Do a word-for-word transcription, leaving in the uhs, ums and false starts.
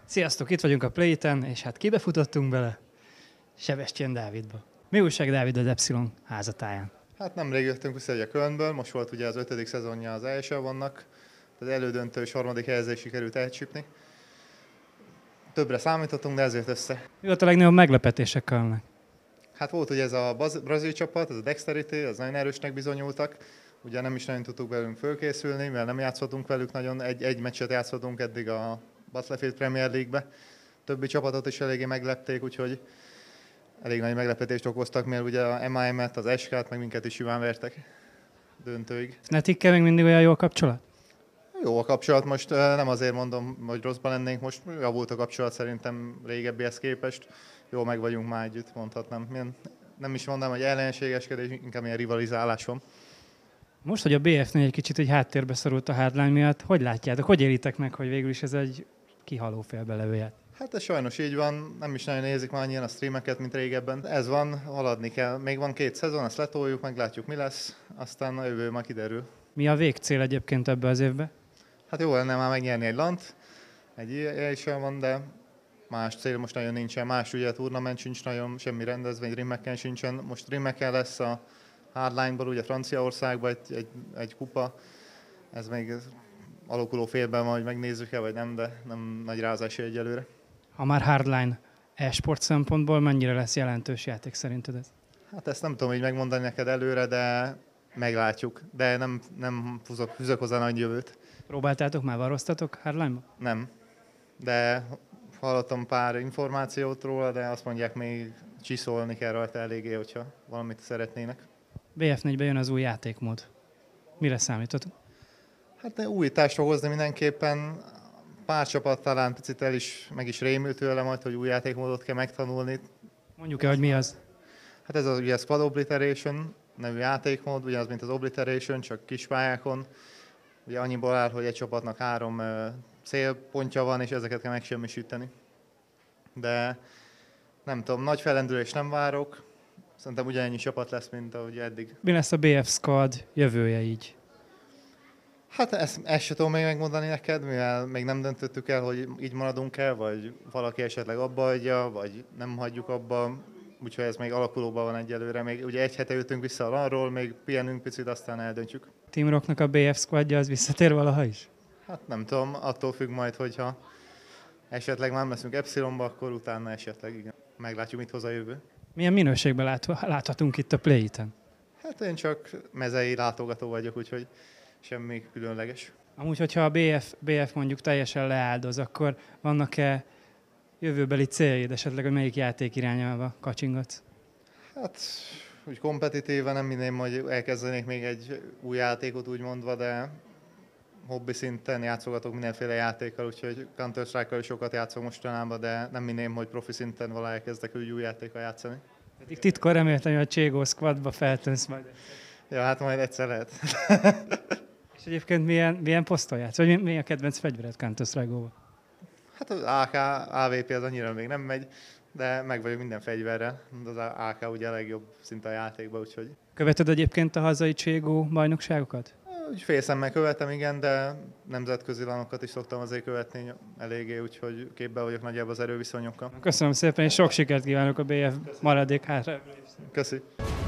Sziasztok, itt vagyunk a Play-ten, és hát kibe futottunk bele? Sebestyén Dávidba. Mi újság, Dávid, az Epsilon házatáján? Hát nemrég jöttünk vissza a Kölnből, most volt ugye az ötödik szezonja az é es el-nak, az elődöntő és harmadik helyezés sikerült elcsípni. Többre számítottunk, de ezért össze. Mi volt a legnagyobb meglepetése Kölnnek? Hát volt ugye ez a baz- brazil csapat, ez a Dexterity, az nagyon erősnek bizonyultak. Ugye nem is nagyon tudtuk velünk fölkészülni, mert nem játszottunk velük nagyon, egy, egy meccset játszottunk eddig a Battlefield Premier League-be. Többi csapatot is eléggé meglepték, úgyhogy elég nagy meglepetést okoztak, mert ugye a em i em-et, az es ká-t, meg minket is simán vertek döntőig. Netikkel még mindig olyan jó a kapcsolat? Jó a kapcsolat, most nem azért mondom, hogy rosszban lennénk, most javult a kapcsolat szerintem régebbihez képest. Jó meg vagyunk már együtt, mondhatnám. Milyen, nem is mondom, hogy ellenségeskedés, inkább ilyen rivalizálás van. Most, hogy a bé ef négy egy kicsit egy háttérbe szorult a hardline miatt, hogy látjátok, hogy élitek meg, hogy végül is ez egy kihaló félbelevőjét? Hát ez sajnos így van, nem is nagyon nézik már annyian a streameket, mint régebben. Ez van, haladni kell. Még van két szezon, ezt letoljuk, meglátjuk mi lesz, aztán a jövő már kiderül. Mi a végcél egyébként ebbe az évbe? Hát jó lenne már megnyerni egy lant, egy é es el van, de más cél most nagyon nincsen. Más ugye a turnament sincs nagyon, semmi rendezvény, Rimmeken sincsen. Most Rimmeken lesz a Hardline-ból, ugye Franciaországban egy, egy, egy kupa. Ez még alakuló félben van, hogy megnézzük-e, vagy nem, de nem nagy rázás egyelőre. Ha már hardline e-sport szempontból mennyire lesz jelentős játék szerinted ez? Hát ezt nem tudom így megmondani neked előre, de meglátjuk. De nem, nem fűzök, fűzök hozzá nagy jövőt. Próbáltátok már, varoztatok hardline-ba? Nem. De hallottam pár információt róla, de azt mondják, még csiszolni kell rajta eléggé, hogyha valamit szeretnének. bé ef négybe jön az új játékmód. Mire számítotok? Hát de újítást fog hozni mindenképpen. Pár csapat talán picit el is, meg is rémült tőle majd, hogy új játékmódot kell megtanulni. Mondjuk el, hogy mi az? Hát ez az ugye Squad Obliteration nevű játékmód, ugyanaz, mint az Obliteration, csak kis pályákon. Ugye annyiból áll, hogy egy csapatnak három uh, célpontja van, és ezeket kell megsemmisíteni. De nem tudom, nagy fellendülést nem várok. Szerintem ugyanennyi csapat lesz, mint ahogy eddig. Mi lesz a bé ef Squad jövője így? Hát ezt, ezt se tudom még megmondani neked, mivel még nem döntöttük el, hogy így maradunk el, vagy valaki esetleg abba hagyja, vagy nem hagyjuk abba. Úgyhogy ez még alakulóban van egyelőre. Még ugye egy hete jöttünk vissza arról, még pihenünk picit, aztán eldöntjük. Team Rocknak a bé ef Squadja az visszatér valaha is? Hát nem tudom, attól függ majd, hogyha esetleg már nem leszünk Epsilonba, akkor utána esetleg igen. Meglátjuk, mit hoz a jövő. Milyen minőségben lát, láthatunk itt a Play-ten? Hát én csak mezei látogató vagyok, úgyhogy semmi különleges. Amúgy, hogyha a bé ef, bé ef mondjuk teljesen leáldoz, akkor vannak-e jövőbeli céljaid, esetleg, hogy melyik játék irányába kacsingatsz? Hát úgy kompetitíven nem minném, hogy elkezdenék még egy új játékot úgy mondva, de hobbi szinten játszogatok mindenféle játékkal, úgyhogy Counter-Strike-kal is sokat játszok mostanában, de nem minném, hogy profi szinten vala elkezdek úgy új játékkal játszani. Pedig titkon reméltem, hogy a Cségó Squadba feltűnsz majd. Ja, hát majd egyszer lehet. És egyébként milyen, milyen poszton játsz? Vagy mi, mi a kedvenc fegyvered Counter-Strike-ban? Hát az á ká, á vé pé az annyira még nem megy, de meg vagyok minden fegyverrel. Az á ká ugye a legjobb szinte a játékban, úgyhogy... Követed egyébként a hazai Cségó bajnokságokat? Úgy félszemmel követem, igen, de nemzetközi lanokat is szoktam azért követni eléggé, úgyhogy képben vagyok nagyjából az erőviszonyokkal. Köszönöm szépen, és sok sikert kívánok a bé ef maradék hátra. Köszi.